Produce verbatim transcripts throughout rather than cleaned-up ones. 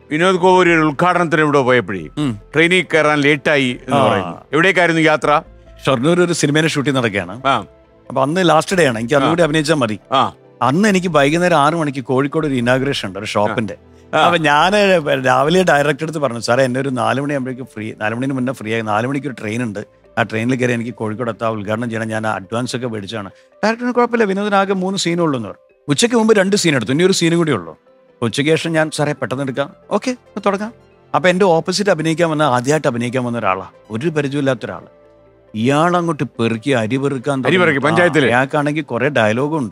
വിനോദ് കോവൂരി ഉദ്ഘാടനത്തിന് ഇവിടെ പോയപ്പോഴേ ട്രെയിനിൽ കയറാൻ ലേറ്റായി എന്ന് പറയുന്നു. എവിടേക്കായിരുന്നു യാത്ര? ഷൊർണൂർ ഒരു സിനിമയുടെ ഷൂട്ടിംഗ് നടക്കുകയാണ്. അപ്പൊ അന്ന് ലാസ്റ്റ് ഡേ ആണ്. എനിക്ക് അതുകൂടി അഭിനയിച്ചാൽ മതി. അന്ന് എനിക്ക് വൈകുന്നേരം ആറു മണിക്ക് കോഴിക്കോട് ഒരു ഇനാഗ്രേഷൻ ഉണ്ട്, ഒരു ഷോപ്പിന്റെ. അപ്പൊ ഞാൻ രാവിലെ ഡയറക്ടർ അടുത്ത് പറഞ്ഞു, സാറേ എന്നെ ഒരു നാല് മണിയാകുമ്പോഴേക്കും ഫ്രീ, നാല് മണിന് മുന്നേ ഫ്രീ ആയി, നാല് മണിക്ക് ഒരു ട്രെയിൻ ഉണ്ട്, ആ ട്രെയിനിൽ കയറി എനിക്ക് കോഴിക്കോട് എത്താം, ഉദ്ഘാടനം ചെയ്യണം, ഞാൻ അഡ്വാൻസ് ഒക്കെ മേടിച്ചാണ്. ഡയറക്ടറിന് കുഴപ്പമില്ല, വിനോദിനാകെ മൂന്ന് സീനേ ഉള്ളൂ എന്ന് പറഞ്ഞു. ഉച്ചയ്ക്ക് മുമ്പ് രണ്ട് സീൻ എടുത്തു, ഇനി ഒരു സീനും കൂടി ഉള്ളൂ. ഉച്ചയ്ക്ക് ശേഷം ഞാൻ സാറേ പെട്ടെന്ന് എടുക്കാം, ഓക്കെ തുടങ്ങാം. അപ്പൊ എന്റെ ഓപ്പോസിറ്റ് അഭിനയിക്കാൻ വന്ന, ആദ്യമായിട്ട് അഭിനയിക്കാൻ വന്ന ഒരാളാണ്, ഒരു പരിചയമില്ലാത്ത ഒരാൾ. ഇയാളങ്ങോട്ട് പെറുക്കി അരി പെറുക്കാൻ പഞ്ചായത്തിൽ. ഇയാൾക്കാണെങ്കിൽ കുറെ ഡയലോഗും ഉണ്ട്.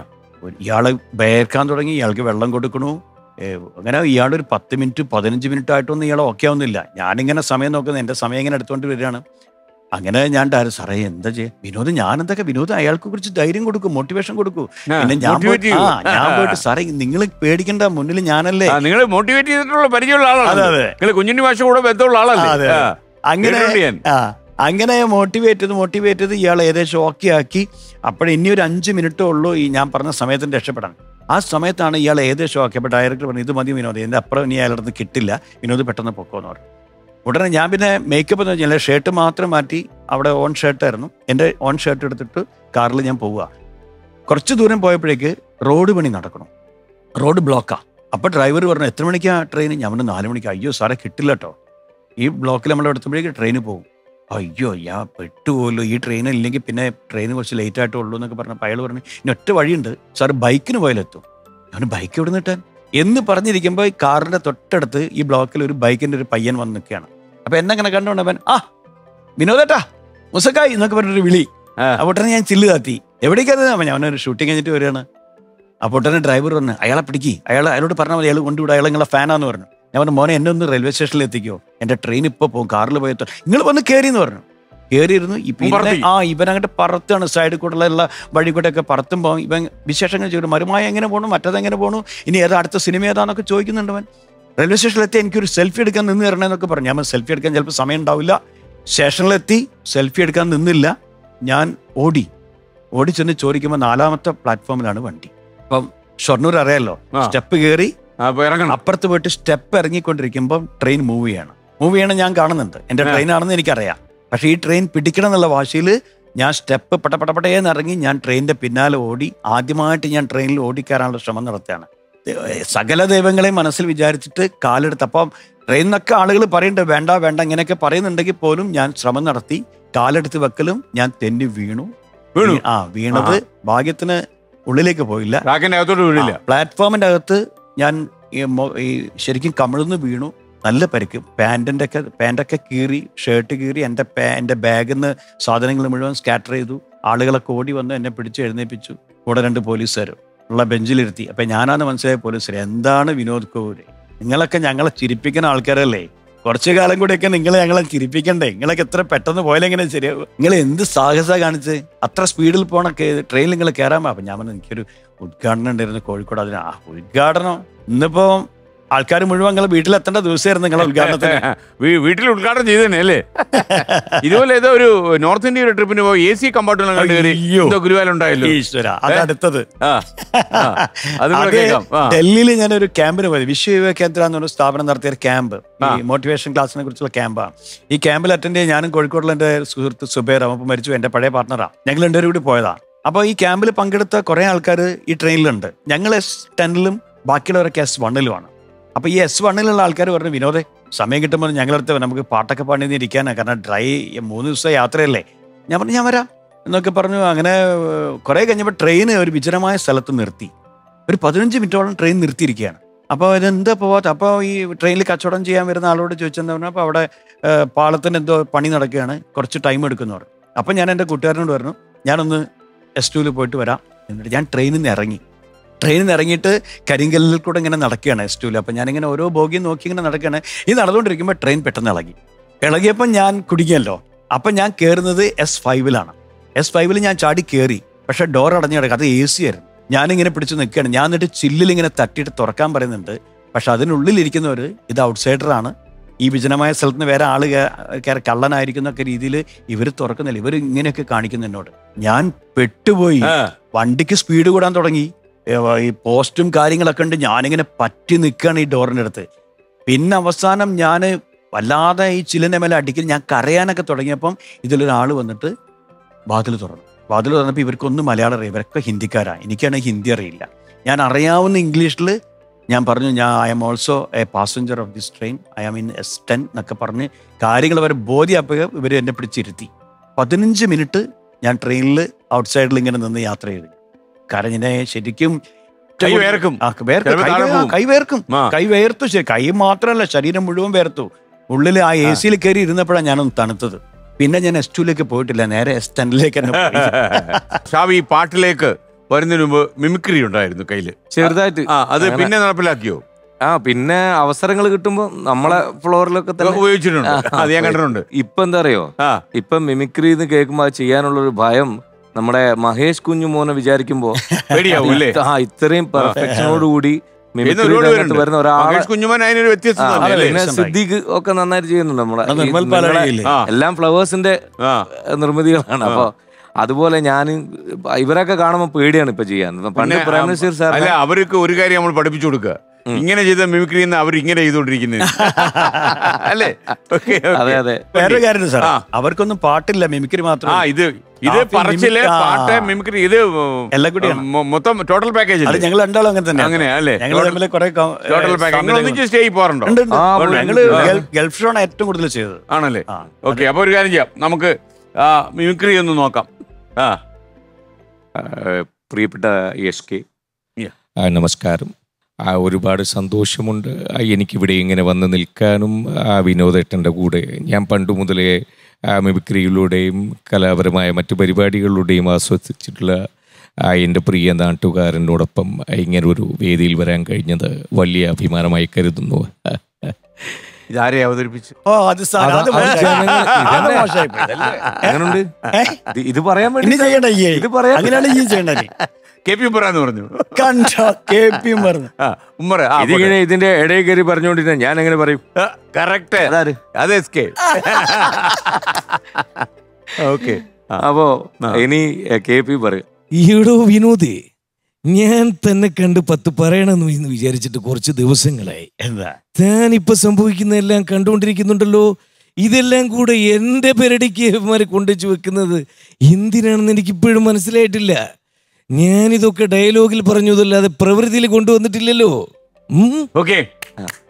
ഇയാള് ബേർക്കാൻ തുടങ്ങി, ഇയാൾക്ക് വെള്ളം കൊടുക്കണു. അങ്ങനെ ഇയാളൊരു പത്ത് മിനിറ്റ് പതിനഞ്ച് മിനിറ്റ് ആയിട്ടൊന്നും ഇയാൾ ഓക്കെ ആവുന്നില്ല. ഞാനിങ്ങനെ സമയം നോക്കുന്നത്, എന്റെ സമയം ഇങ്ങനെ എടുത്തുകൊണ്ട് വരികയാണ്. അങ്ങനെ ഞാൻ ഡയറക്റ്റ് സാറേ എന്താ ചെയ്യാ വിനോദ്, ഞാൻ എന്തൊക്കെ വിനോദ് അയാൾക്ക് കുറിച്ച് ധൈര്യം കൊടുക്കും, മോട്ടിവേഷൻ കൊടുക്കും. പിന്നെ ഞാൻ ആ ഞാൻ പോയിട്ട് സാറേ നിങ്ങൾ പേടിക്കണ്ട, മുന്നിൽ ഞാനല്ലേ. നിങ്ങൾ മോട്ടിവേറ്റ് ചെയ്തിട്ടുള്ള പരിചയമുള്ള ആളാണ്, കുഞ്ഞുണ്ണി ഭാഷ കൂടെ ബന്ധമുള്ള ആളല്ലേ. അങ്ങനെ ആ അങ്ങനെ മോട്ടിവേറ്റ് ചെയ്ത് മോട്ടിവേറ്റ് ചെയ്ത് ഇയാൾ ഏകദേശം ഓക്കെ ആക്കി. അപ്പോഴേ ഇനി ഒരു അഞ്ച് മിനിറ്റേ ഉള്ളൂ ഈ ഞാൻ പറഞ്ഞ സമയത്തിന് രക്ഷപ്പെടാൻ. ആ സമയത്താണ് ഇയാൾ ഏകദേശം ഓക്കെ. അപ്പോൾ ഡയറക്ടർ പറഞ്ഞു, ഇത് മതി വിനോദ്, എൻ്റെ അപ്പുറം ഇനി അയാളുടെ കിട്ടില്ല, വിനോദ് പെട്ടെന്ന് പൊക്കോന്ന് പറഞ്ഞു. ഉടനെ ഞാൻ പിന്നെ മേക്കപ്പ് എന്ന് വെച്ചാൽ ഷർട്ട് മാത്രം മാറ്റി, അവിടെ ഓൺ ഷർട്ടായിരുന്നു, എൻ്റെ ഓൺ ഷർട്ട് എടുത്തിട്ട് കാറിൽ ഞാൻ പോവുക. കുറച്ച് ദൂരം പോയപ്പോഴേക്ക് റോഡ് പണി നടക്കണം, റോഡ് ബ്ലോക്കാ. അപ്പോൾ ഡ്രൈവർ പറഞ്ഞു, എത്ര മണിക്കാണ് ട്രെയിൻ? ഞാൻ പറഞ്ഞു നാല് മണിക്ക്. അയ്യോ സാറേ കിട്ടില്ല കേട്ടോ, ഈ ബ്ലോക്കിൽ നമ്മൾ എടുത്തുമ്പോഴേക്ക് ട്രെയിന് പോകും. അയ്യോ ഞാൻ പെട്ടുപോലോ, ഈ ട്രെയിൻ ഇല്ലെങ്കിൽ പിന്നെ ട്രെയിൻ കുറച്ച് ലേറ്റ് ആയിട്ടേ ഉള്ളൂ എന്നൊക്കെ പറഞ്ഞപ്പോൾ അയാൾ പറഞ്ഞു, ഇനി ഒറ്റ വഴിയുണ്ട് സാർ, ബൈക്കിന് പോയാലെത്തും. ഞാൻ ബൈക്ക് എവിടെ നിന്നിട്ടാൻ എന്ന് പറഞ്ഞിരിക്കുമ്പോൾ കാറിൻ്റെ തൊട്ടടുത്ത് ഈ ബ്ലോക്കിൽ ഒരു ബൈക്കിൻ്റെ ഒരു പയ്യൻ വന്ന് നിൽക്കുകയാണ്. അപ്പം എന്നെ അങ്ങനെ കണ്ടുകൊണ്ട് അവൻ, ആ വിനോദേട്ടാ മുസക്കായി എന്നൊക്കെ പറഞ്ഞൊരു വിളി. അപ്പോൾ ഉടനെ ഞാൻ ചില്ല് താത്തി, എവിടേക്കാണ്? അപ്പം ഞാൻ ഒരു ഷൂട്ടിങ് കഴിഞ്ഞിട്ട് വരികയാണ്. അപ്പോൾ ഉടനെ ഡ്രൈവർ പറഞ്ഞു, അയാളെ പിടിക്കി, അയാൾ അയാളോട് പറഞ്ഞാൽ മതി, അയാൾ കൊണ്ടുവിടുക, അയാൾ നിങ്ങളെ ഫാനാന്ന് പറഞ്ഞു. ഞാൻ പറഞ്ഞു, മോനെ എന്നെ ഒന്ന് റെയിൽവേ സ്റ്റേഷനിൽ എത്തിക്കോ, എൻ്റെ ട്രെയിൻ ഇപ്പോൾ പോകും, കാറിൽ പോയത്തോ, നിങ്ങൾ വന്ന് കയറി എന്ന് പറഞ്ഞു. കയറിയിരുന്നു. ഇപ്പം ആ ഇവൻ അങ്ങോട്ട് പറത്താണ്, സൈഡിൽ കൂടെയുള്ള വഴി കൂടെ ഒക്കെ പറത്തുമ്പോൾ ഇവൻ വിശേഷങ്ങൾ ചോദിക്കും, മരുമായ എങ്ങനെ പോകണം, മറ്റതെങ്ങനെ പോകണു, ഇനി ഏതാ അടുത്ത സിനിമ ഏതാന്നൊക്കെ ചോദിക്കുന്നുണ്ട്. അവൻ റെയിൽവേ സ്റ്റേഷനിലെത്തി എനിക്കൊരു സെൽഫി എടുക്കാൻ നിന്ന് തരണമെന്നൊക്കെ പറഞ്ഞു. ഞാൻ സെൽഫി എടുക്കാൻ ചിലപ്പോൾ സമയം ഉണ്ടാവില്ല. സ്റ്റേഷനിലെത്തി സെൽഫി എടുക്കാൻ നിന്നില്ല, ഞാൻ ഓടി ഓടി ചെന്ന് ചോദിക്കുമ്പോൾ നാലാമത്തെ പ്ലാറ്റ്ഫോമിലാണ് വണ്ടി. അപ്പം ഷൊർണൂർ അറിയാലോ, സ്റ്റെപ്പ് കയറി അപ്പുറത്ത് പോയിട്ട് സ്റ്റെപ്പ് ഇറങ്ങിക്കൊണ്ടിരിക്കുമ്പോൾ ട്രെയിൻ മൂവ് ചെയ്യണം. മൂവ് ചെയ്യണം ഞാൻ കാണുന്നുണ്ട്, എൻ്റെ ട്രെയിനാണെന്ന് എനിക്കറിയാം. പക്ഷേ ഈ ട്രെയിൻ പിടിക്കണം എന്നുള്ള വാശിയിൽ ഞാൻ സ്റ്റെപ്പ് പട്ടപടപടയെന്ന് ഇറങ്ങി ഞാൻ ട്രെയിനിൻ്റെ പിന്നാലെ ഓടി. ആദ്യമായിട്ട് ഞാൻ ട്രെയിനിൽ ഓടിക്കയറാനുള്ള ശ്രമം നടത്തുകയാണ്. സകല ദൈവങ്ങളെയും മനസ്സിൽ വിചാരിച്ചിട്ട് കാലെടുത്ത്. അപ്പം ട്രെയിനിന്നൊക്കെ ആളുകൾ പറയുന്നുണ്ട് വേണ്ട വേണ്ട ഇങ്ങനെയൊക്കെ പറയുന്നുണ്ടെങ്കിൽ പോലും ഞാൻ ശ്രമം നടത്തി. കാലെടുത്ത് വെക്കലും ഞാൻ തെന്നി വീണു. വീണു ആ വീണത് ഭാഗ്യത്തിന് ഉള്ളിലേക്ക് പോയില്ല, പ്ലാറ്റ്ഫോമിൻ്റെ അകത്ത് ഞാൻ ഈ ശരിക്കും കമിഴ്ന്ന് വീണു. നല്ല പരിക്ക്, പാൻറ്റിൻ്റെ ഒക്കെ പാൻറ്റൊക്കെ കീറി, ഷർട്ട് കീറി, എൻ്റെ പാ എൻ്റെ ബാഗിൽ നിന്ന് സാധനങ്ങൾ മുഴുവൻ സ്കാറ്റർ ചെയ്തു. ആളുകളൊക്കെ ഓടി വന്ന് എന്നെ പിടിച്ച് എഴുന്നേൽപ്പിച്ചു. കൂടെ രണ്ട് പോലീസുകാരും ഉള്ള ബെഞ്ചിലിരുത്തി. അപ്പം ഞാനാന്ന് മനസ്സിലായ പോലീസുകാർ, എന്താണ് വിനോദ് കോവൂരി, നിങ്ങളൊക്കെ ഞങ്ങളെ ചിരിപ്പിക്കുന്ന ആൾക്കാരല്ലേ, കുറച്ചു കാലം കൂടെയൊക്കെ നിങ്ങളെ ഞങ്ങളെ ചിരിപ്പിക്കണ്ടേ, നിങ്ങളൊക്കെ എത്ര പെട്ടെന്ന് പോയാലെങ്ങനെ ശരിയാവും, നിങ്ങൾ എന്ത് സാഹസമാണ് കാണിച്ച്, അത്ര സ്പീഡിൽ പോകണ ട്രെയിനിൽ നിങ്ങൾ കയറാൻ. അപ്പം ഞാൻ പറഞ്ഞു, എനിക്കൊരു ഉദ്ഘാടനം ഉണ്ടായിരുന്നു കോഴിക്കോട്, അതിന് ആ ഉദ്ഘാടനം ഇന്നിപ്പോൾ ആൾക്കാർ മുഴുവൻ നിങ്ങളെ വീട്ടിലെത്തേണ്ട ദിവസമായിരുന്നു നിങ്ങളെ ഉദ്ഘാടനത്തിന്. വീട്ടിൽ ഉദ്ഘാടനം ചെയ്തേ അല്ലേ? ഇതുപോലെ ഏതോ ഒരു നോർത്ത് ഇന്ത്യ ട്രിപ്പിന് പോയി എ സി കമ്പാർട്ട്മെന്റ് ഗുരുവാലുണ്ടായല്ലോ. ഈശ്വര, അത് അടുത്തത്. ഡൽഹിയിൽ ഞാനൊരു ക്യാമ്പിന് പോയത്, വിശ്വവിവേകേന്ദ്ര എന്ന് പറഞ്ഞ സ്ഥാപനം നടത്തിയ ഒരു ക്യാമ്പ്, ഈ മോട്ടിവേഷൻ ക്ലാസിനെ കുറിച്ചുള്ള ക്യാമ്പാണ്. ഈ ക്യാമ്പിൽ അറ്റൻഡ് ചെയ്യാൻ ഞാനും കോഴിക്കോടുള്ള എൻ്റെ സുഹൃത്ത് സുബൈർ, അപ്പം മരിച്ചു, എൻ്റെ പഴയ പാർട്ണറാണ്, ഞങ്ങൾ രണ്ടുപേരും കൂടി പോയതാണ്. അപ്പോൾ ഈ ക്യാമ്പിൽ പങ്കെടുത്ത കുറേ ആൾക്കാർ ഈ ട്രെയിനിലുണ്ട്. ഞങ്ങൾ എസ് ടെന്നിലും ബാക്കിയുള്ളവരൊക്കെ എസ് വണ്ണിലുമാണ്. അപ്പോൾ ഈ എസ് വണ്ണിലുള്ള ആൾക്കാർ പറഞ്ഞു, വിനോദേ സമയം കിട്ടുമ്പോൾ ഞങ്ങളടുത്ത് നമുക്ക് പാട്ടൊക്കെ പാടി ഇരിക്കാനാണ്, കാരണം ഡ്രൈ മൂന്ന് ദിവസം യാത്രയല്ലേ. ഞാൻ പറഞ്ഞു ഞാൻ വരാം എന്നൊക്കെ പറഞ്ഞു. അങ്ങനെ കുറേ കഴിഞ്ഞപ്പോൾ ട്രെയിൻ ഒരു വിജനമായ സ്ഥലത്ത് നിർത്തി. ഒരു പതിനഞ്ച് മിനിറ്റോളം ട്രെയിൻ നിർത്തിയിരിക്കുകയാണ്. അപ്പോൾ ഇതെന്താ പോവാത്ത? അപ്പോൾ ഈ ട്രെയിനിൽ കച്ചവടം ചെയ്യാൻ വരുന്ന ആളോട് ചോദിച്ചെന്താ പറഞ്ഞാൽ, അപ്പോൾ അവിടെ പാളത്തിന് എന്തോ പണി നടക്കുകയാണ്, കുറച്ച് ടൈം എടുക്കുന്നു പറഞ്ഞു. അപ്പം ഞാൻ എൻ്റെ കൂട്ടുകാരനോട് പറഞ്ഞു, ഞാനൊന്ന് എസ് ടുവിൽ പോയിട്ട് വരാം. എന്നിട്ട് ഞാൻ ട്രെയിനിൽ നിന്ന് ഇറങ്ങി. ട്രെയിനിൽ നിന്ന് ഇറങ്ങിയിട്ട് കരിങ്കല്ലിൽ കൂടെ ഇങ്ങനെ നടക്കുകയാണ് എസ് ടുവിൽ. അപ്പം ഞാനിങ്ങനെ ഓരോ ബോഗിയും നോക്കി ഇങ്ങനെ നടക്കുകയാണ്. ഈ നടന്നുകൊണ്ടിരിക്കുമ്പോൾ ട്രെയിൻ പെട്ടെന്ന് ഇളകി. ഇളകിയപ്പോൾ ഞാൻ കുടുങ്ങിയല്ലോ. അപ്പം ഞാൻ കയറുന്നത് എസ് ഫൈവിലാണ്. എസ് ഫൈവിൽ ഞാൻ ചാടി കയറി, പക്ഷേ ഡോർ അടഞ്ഞു കിടക്കുക, അത് എ സി ആയിരുന്നു. ഞാനിങ്ങനെ പിടിച്ച് നിൽക്കുകയാണ്. ഞാൻ എന്നിട്ട് ചില്ലിൽ ഇങ്ങനെ തട്ടിയിട്ട് തുറക്കാൻ പറയുന്നുണ്ട്. പക്ഷെ അതിനുള്ളിലിരിക്കുന്നവർ ഇത് ഔട്ട്സൈഡറാണ്, ഈ വിജനമായ സ്ഥലത്ത് നിന്ന് വേറെ ആള് കയറി കള്ളനായിരിക്കുന്നൊക്കെ രീതിയിൽ ഇവർ തുറക്കുന്നില്ല. ഇവർ ഇങ്ങനെയൊക്കെ കാണിക്കുന്നു എന്നോട്. ഞാൻ പെട്ടുപോയി. വണ്ടിക്ക് സ്പീഡ് കൂടാൻ തുടങ്ങി. ഈ പോസ്റ്റും കാര്യങ്ങളൊക്കെ ഉണ്ട്. ഞാനിങ്ങനെ പറ്റി നിൽക്കുകയാണ് ഈ ഡോറിൻ്റെ അടുത്ത്. പിന്നെ അവസാനം ഞാൻ വല്ലാതെ ഈ ചില്ലിൻ്റെ മേലെ അടിക്കൽ ഞാൻ കരയാനൊക്കെ തുടങ്ങിയപ്പം ഇതിലൊരാൾ വന്നിട്ട് വാതിൽ തുറന്നു. വാതിൽ തുറന്നപ്പോൾ ഇവർക്കൊന്നും മലയാളം അറിയാം, ഇവരൊക്കെ ഹിന്ദിക്കാരാണ്. എനിക്കാണെങ്കിൽ ഹിന്ദി അറിയില്ല. ഞാൻ അറിയാവുന്ന ഇംഗ്ലീഷിൽ ഞാൻ പറഞ്ഞു, ഞാൻ I am also a passenger of this train, I am in S ten എന്നൊക്കെ പറഞ്ഞ് കാര്യങ്ങൾ വരെ ബോധ്യപ്പോൾ ഇവർ എന്നെ പിടിച്ചിരുത്തി. പതിനഞ്ച് മിനിറ്റ് ഞാൻ ട്രെയിനിൽ ഔട്ട് സൈഡിൽ ഇങ്ങനെ നിന്ന് യാത്ര ചെയ്തു. കാരണം ഞാൻ ശരിക്കും കൈ വേർക്കും കൈ വേർക്കും കൈ വേർത്തു. ശരി, കൈ മാത്രമല്ല ശരീരം മുഴുവൻ വേർത്തു. ഉള്ളിൽ ആ എ സിയിൽ കയറി ഇരുന്നപ്പോഴാണ് ഞാനൊന്ന് തണുത്തത്. പിന്നെ ഞാൻ എസ് ടുലേക്ക് പോയിട്ടില്ല, നേരെ എസ് ടെന്നിലേക്ക് തന്നെ. ഷാവി, ഈ പാട്ടിലേക്ക് വരുന്നതിന് മുമ്പ് മിമിക്രി ഉണ്ടായിരുന്നു കയ്യില് ചെറുതായിട്ട്. അത് പിന്നെ നടപ്പിലാക്കിയോ? ആ പിന്നെ അവസരങ്ങൾ കിട്ടുമ്പോ നമ്മളെ ഫ്ലോറിലൊക്കെ തന്നെ ഉപയോഗിച്ചിട്ടുണ്ട്. അത് ഞാൻ കണ്ടിട്ടുണ്ട്. ഇപ്പൊ എന്താ അറിയോ, ഇപ്പൊ മിമിക്രി എന്ന് കേൾക്കുമ്പോ അത് ചെയ്യാനുള്ളൊരു ഭയം നമ്മുടെ മഹേഷ് കുഞ്ഞുമോനെ വിചാരിക്കുമ്പോ പേടിയാവൂല്ലേ? ആ ഇത്രയും പെർഫെക്ഷനോടുകൂടി വരുന്ന ഒരാളെ, പിന്നെ സിദ്ദീഖ് ഒക്കെ നന്നായിട്ട് ചെയ്യുന്നുണ്ട്. നമ്മളെ എല്ലാം ഫ്ലവേഴ്സിന്റെ നിർമ്മിതികളാണ്. അപ്പൊ അതുപോലെ ഞാൻ ഇവരൊക്കെ കാണുമ്പോ പേടിയാണ് ഇപ്പൊ ചെയ്യാൻ. പണ്ട് പ്രേം നസീർ സാർ, അല്ല അവർക്ക് ഒരു കാര്യം നമ്മൾ പഠിപ്പിച്ചു കൊടുക്കുക, ഇങ്ങനെ ചെയ്ത മിമിക്രി അവർ ഇങ്ങനെ ചെയ്തോണ്ടിരിക്കുന്നത് അല്ലേ? അതെ അതെ. വേറൊരു കാര്യം സാർ, അവർക്കൊന്നും പാട്ടില്ല, മിമിക്രി മാത്രം. ആ ഇത് ഇത് പറച്ചില്, പാട്ട്, മിമിക്രി, ഇത് എല്ലാം കൂടി മൊത്തം ടോട്ടൽ പാക്കേജ്. ഞങ്ങൾ രണ്ടാളും അങ്ങനെ തന്നെ. അങ്ങനെ അല്ലേ? Total package. സ്റ്റേ പോകാറുണ്ടോ? ഞങ്ങള് ഗൾഫ് ഷോണ് ഏറ്റവും കൂടുതൽ ചെയ്തത്. ആണല്ലേ? ഓക്കെ, അപ്പൊ ഒരു കാര്യം ചെയ്യാം, നമുക്ക് മിമിക്രി ഒന്ന് നോക്കാം. ആ പ്രിയപ്പെട്ട എസ് കെ, നമസ്കാരം. ആ ഒരുപാട് സന്തോഷമുണ്ട് എനിക്കിവിടെ ഇങ്ങനെ വന്ന് നിൽക്കാനും. ആ വിനോദേട്ടൻ്റെ കൂടെ ഞാൻ പണ്ട് മുതലേ മിമിക്രിയിലൂടെയും കലാപരമായ മറ്റു പരിപാടികളിലൂടെയും ആസ്വദിച്ചിട്ടുള്ള എൻ്റെ പ്രിയ നാട്ടുകാരനോടൊപ്പം ഇങ്ങനെ ഒരു വേദിയിൽ വരാൻ കഴിഞ്ഞത് വലിയ അഭിമാനമായി കരുതുന്നു. ഇതാരെ അവതരിപ്പിച്ചു? ഇത് പറയാൻ വേണ്ടി ഇത് പറയാൻ അങ്ങനെയാണ് ഈ ചെയ്യേണ്ടത്. കെ പി ഉമ്മറാന്ന് പറഞ്ഞു. ഇതിങ്ങനെ ഇതിന്റെ ഇടയിൽ കയറി പറഞ്ഞുകൊണ്ടിരുന്ന ഞാൻ എങ്ങനെ പറയും? കറക്റ്റ്. അതെ. ഓക്കെ, അപ്പോ ഇനി കെ പി പറയും. ഈടോ വിനോദേ, ഞാൻ തന്നെ കണ്ട് പത്ത് പറയണമെന്ന് എന്ന് വിചാരിച്ചിട്ട് കുറച്ച് ദിവസങ്ങളായി. എന്താ താൻ ഇപ്പൊ സംഭവിക്കുന്നതെല്ലാം കണ്ടുകൊണ്ടിരിക്കുന്നുണ്ടല്ലോ. ഇതെല്ലാം കൂടെ എന്റെ പെരടിക്ക് മാറി കൊണ്ടുവച്ച് വെക്കുന്നത് എന്തിനാണെന്ന് എനിക്ക് ഇപ്പോഴും മനസ്സിലായിട്ടില്ല. ഞാനിതൊക്കെ ഡയലോഗിൽ പറഞ്ഞതല്ലാതെ പ്രവൃത്തിയിൽ കൊണ്ടുവന്നിട്ടില്ലല്ലോ. ഓക്കെ,